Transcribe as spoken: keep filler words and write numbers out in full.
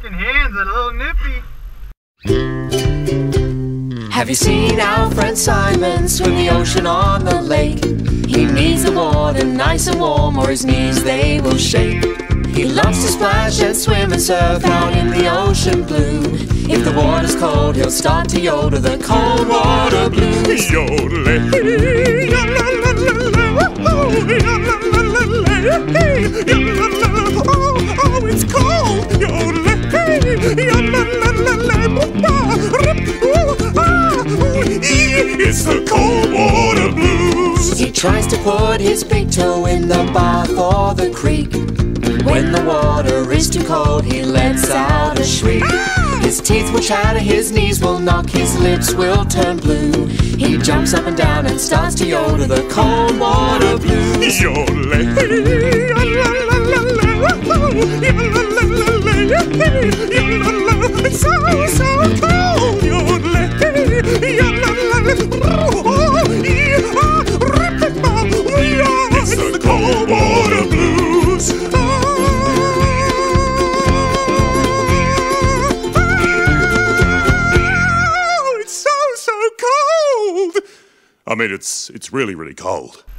Shaking hands at a little nippy. Have you seen our friend Simon swim the ocean on the lake? He needs the water nice and warm or his knees they will shake. He loves to splash and swim and surf out in the ocean blue. If the water's cold, he'll start to yodel the cold water blues. Yodeling. Oh, oh, it's cold. Yodeling. It's the cold water blues. He tries to put his big toe in the bath or the creek. When the water is too cold, he lets out a shriek. His teeth will chatter, his knees will knock, his lips will turn blue. He jumps up and down and starts to yodel the cold water blues. Yodeling. It's so, so cold. Yodeling. It's the cold water blues. I mean, it's it's really, really cold.